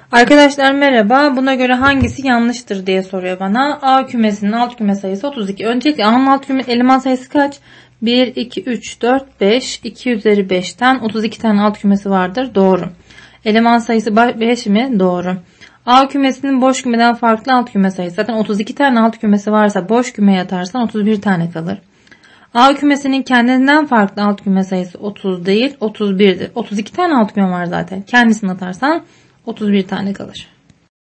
Arkadaşlar merhaba. Buna göre hangisi yanlıştır diye soruyor bana. A kümesinin alt küme sayısı 32. Öncelikle A'nın alt küme eleman sayısı kaç? 1, 2, 3, 4, 5. 2 üzeri 5'ten 32 tane alt kümesi vardır. Doğru. Eleman sayısı 5 mi? Doğru. A kümesinin boş kümeden farklı alt küme sayısı. Zaten 32 tane alt kümesi varsa boş kümeye atarsan 31 tane kalır. A kümesinin kendinden farklı alt küme sayısı 30 değil 31'dir. 32 tane alt küme var zaten. Kendisini atarsan 31 tane kalır.